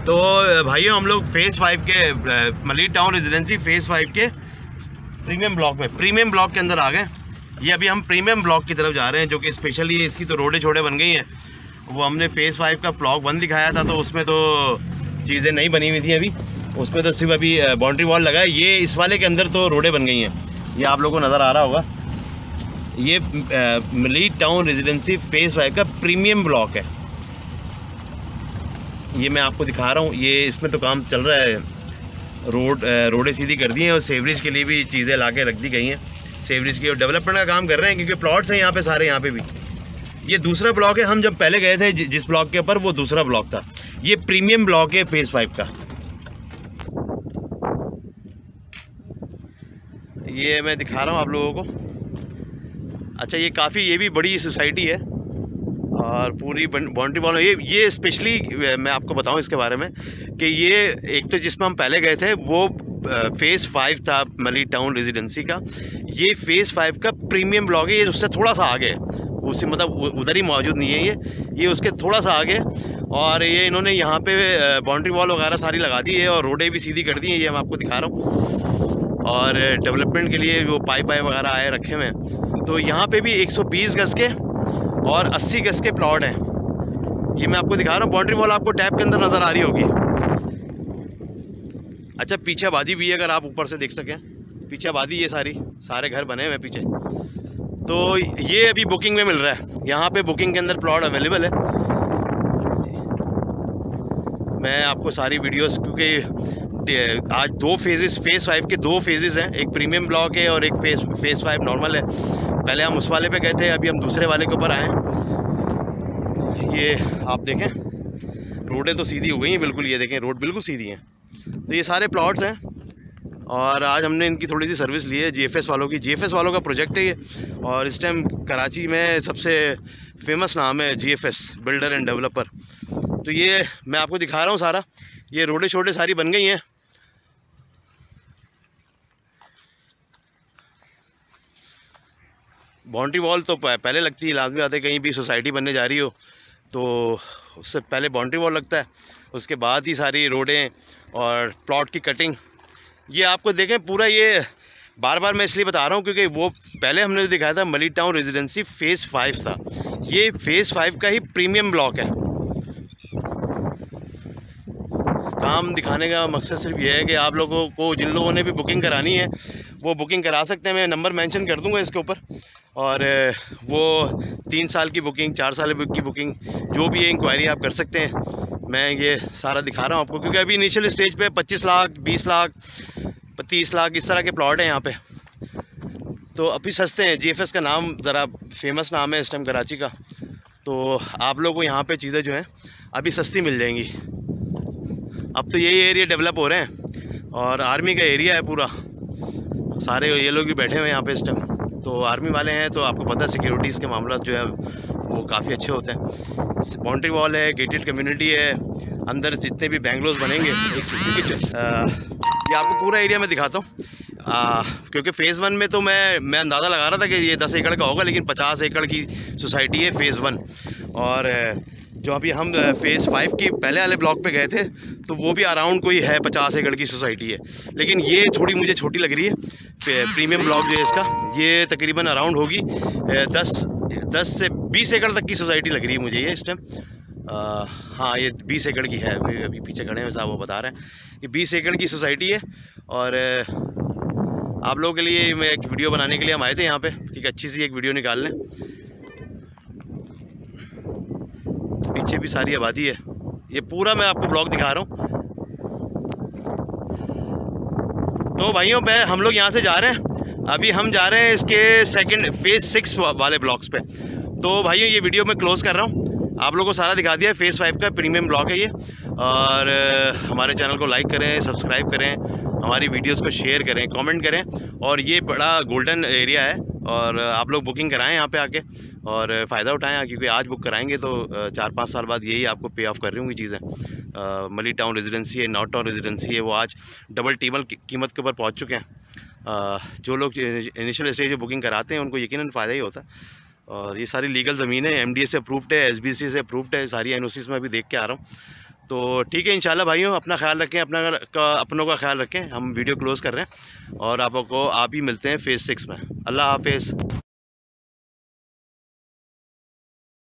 तो भाइयों हम लोग फेज़ 5 के मलिक टाउन रेजिडेंसी फेज़ 5 के प्रीमियम ब्लॉक के अंदर आ गए। ये अभी हम प्रीमियम ब्लॉक की तरफ जा रहे हैं, जो कि स्पेशली इसकी तो रोडें छोड़े बन गई हैं। वो हमने फेज़ 5 का ब्लॉक 1 दिखाया था, तो उसमें तो चीज़ें नहीं बनी हुई थी अभी, उसमें तो सिर्फ अभी बाउंड्री वॉल लगा है। ये इस वाले के अंदर तो रोडें बन गई हैं। ये आप लोगों को नज़र आ रहा होगा, ये मलिक टाउन रेजिडेंसी फेज़ 5 का प्रीमियम ब्लॉक है। ये मैं आपको दिखा रहा हूँ। ये इसमें तो काम चल रहा है, रोडें सीधी कर दी हैं और सेवरेज के लिए भी चीज़ें ला के रख दी गई हैं। सेवरेज की और डेवलपमेंट का काम कर रहे हैं, क्योंकि प्लॉट्स हैं यहाँ पे सारे। यहाँ पे भी ये दूसरा ब्लॉक है। हम जब पहले गए थे जिस ब्लॉक के ऊपर, वो दूसरा ब्लॉक था। ये प्रीमियम ब्लॉक है फेज़ 5 का। ये मैं दिखा रहा हूँ आप लोगों को। अच्छा, ये काफ़ी, ये भी बड़ी सोसाइटी है और पूरी बाउंड्री वॉल। ये स्पेशली मैं आपको बताऊं इसके बारे में कि ये एक तो जिसमें हम पहले गए थे वो फेज़ 5 था मलिक टाउन रेजिडेंसी का। ये फेज़ 5 का प्रीमियम ब्लॉक है। ये उससे थोड़ा सा आगे है, उससे मतलब उधर ही मौजूद नहीं है ये उसके थोड़ा सा आगे। और ये इन्होंने यहाँ पे बाउंड्री वॉल वगैरह सारी लगा दी है और रोडें भी सीधी कर दी हैं। ये मैं आपको दिखा रहा हूँ। और डेवलपमेंट के लिए वो पाइप वगैरह आए रखे हुए हैं। तो यहाँ पे भी 120 गज के और 80 गज के प्लॉट हैं। ये मैं आपको दिखा रहा हूँ। बाउंड्री वॉल आपको टैब के अंदर नज़र आ रही होगी। अच्छा, पीछे आबादी भी है, अगर आप ऊपर से देख सकें। पीछे आबादी, ये सारे घर बने हुए हैं पीछे। तो ये अभी बुकिंग में मिल रहा है। यहाँ पे बुकिंग के अंदर प्लॉट अवेलेबल है। मैं आपको सारी वीडियोस, क्योंकि आज फेज़ 5 के 2 फेजेस हैं। एक प्रीमियम ब्लॉक है और एक फेज़ 5 नॉर्मल है। पहले हम उस वाले पे गए थे, अभी हम दूसरे वाले के ऊपर आए हैं। ये आप देखें, रोडें तो सीधी हो गई हैं बिल्कुल। ये देखें, रोड बिल्कुल सीधी हैं। तो ये सारे प्लॉट्स हैं और आज हमने इनकी थोड़ी सी सर्विस ली है, जीएफएस वालों की। जीएफएस वालों का प्रोजेक्ट है ये, और इस टाइम कराची में सबसे फेमस नाम है जीएफएस, बिल्डर एंड डेवलपर। तो ये मैं आपको दिखा रहा हूँ सारा। ये रोडें छोटे सारी बन गई हैं। बाउंड्री वॉल तो पहले लगती है, लाजमी बात है। कहीं भी सोसाइटी बनने जा रही हो तो उससे पहले बाउंड्री वॉल लगता है, उसके बाद ही सारी रोडें और प्लॉट की कटिंग। ये आपको देखें पूरा, ये बार बार मैं इसलिए बता रहा हूँ क्योंकि वो पहले हमने जो दिखाया था मलिक टाउन रेजिडेंसी फेज़ 5 था। ये फेज़ 5 का ही प्रीमियम ब्लॉक है। काम दिखाने का मकसद सिर्फ ये है कि आप लोगों को, जिन लोगों ने भी बुकिंग करानी है, वो बुकिंग करा सकते हैं। मैं नंबर मेंशन कर दूंगा इसके ऊपर। और वो 3 साल की बुकिंग, 4 साल की बुकिंग, जो भी है इंक्वायरी आप कर सकते हैं। मैं ये सारा दिखा रहा हूँ आपको, क्योंकि अभी इनिशियल स्टेज पे 25 लाख, 20 लाख, 30 लाख इस तरह के प्लॉट हैं यहाँ पे। तो अभी सस्ते हैं। जीएफएस का नाम ज़रा फेमस नाम है इस टाइम कराची का। तो आप लोगों को यहाँ पे चीज़ें जो हैं अभी सस्ती मिल जाएंगी। अब तो यही एरिया डेवलप हो रहे हैं और आर्मी का एरिया है पूरा। सारे ये लोग भी बैठे हुए हैं यहाँ पे इस टाइम। तो आर्मी वाले हैं, तो आपको पता है सिक्योरिटीज़ के मामला जो है वो काफ़ी अच्छे होते हैं। बाउंड्री वॉल है, गेटेड कम्युनिटी है, अंदर जितने भी बेंगलोज बनेंगे एक सिटी के। ये आपको पूरा एरिया में दिखाता हूँ, क्योंकि फ़ेज़ 1 में तो मैं अंदाज़ा लगा रहा था कि ये 10 एकड़ का होगा, लेकिन 50 एकड़ की सोसाइटी है फ़ेज़ 1। और जो अभी हम फेज़ 5 की पहले वाले ब्लॉक पे गए थे, तो वो भी अराउंड कोई है 50 एकड़ की सोसाइटी है। लेकिन ये थोड़ी मुझे छोटी लग रही है। प्रीमियम ब्लॉक जो है इसका, ये तकरीबन अराउंड होगी 10 से 20 एकड़ तक की सोसाइटी लग रही है मुझे ये इस टाइम। हाँ, ये 20 एकड़ की है। अभी पीछे खड़े हैं साहब, वो बता रहे हैं कि 20 एकड़ की सोसाइटी है। और आप लोगों के लिए मैं एक वीडियो बनाने के लिए हम आए थे यहाँ पे, कि अच्छी सी एक वीडियो निकाल लें। पीछे भी सारी आबादी है। ये पूरा मैं आपको ब्लॉक दिखा रहा हूँ। तो भाइयों, हम लोग यहाँ से जा रहे हैं। अभी हम जा रहे हैं इसके फेज़ 6 वाले ब्लॉक्स पे। तो भाइयों, ये वीडियो मैं क्लोज़ कर रहा हूँ। आप लोगों को सारा दिखा दिया है। फेज़ 5 का प्रीमियम ब्लॉक है ये। और हमारे चैनल को लाइक करें, सब्सक्राइब करें, हमारी वीडियोस को शेयर करें, कमेंट करें। और ये बड़ा गोल्डन एरिया है और आप लोग बुकिंग कराएं यहाँ पे आके और फ़ायदा उठाएं, क्योंकि आज बुक कराएंगे तो 4-5 साल बाद यही आपको पे ऑफ कर रही होंगी चीज़ें। मलिक टाउन रेजिडेंसी है, नॉर्थ टाउन रेजिडेंसी है, वो आज डबल टिबल कीमत के ऊपर पहुँच चुके हैं। जो लोग इनिशियल स्टेज में बुकिंग कराते हैं उनको यकीनन फ़ायदा ही होता है। और ये सारी लीगल ज़मीन है, MDA से अप्रूव्ड है, SBC से अप्रूव्ड है, सारी NOCs में अभी देख के आ रहा हूँ। तो ठीक है इंशाल्लाह भाइयों, अपना ख्याल रखें, अपनों का ख्याल रखें। हम वीडियो क्लोज़ कर रहे हैं और आप ही मिलते हैं फ़ेज़ 6 में। अल्लाह हाफ़िज़।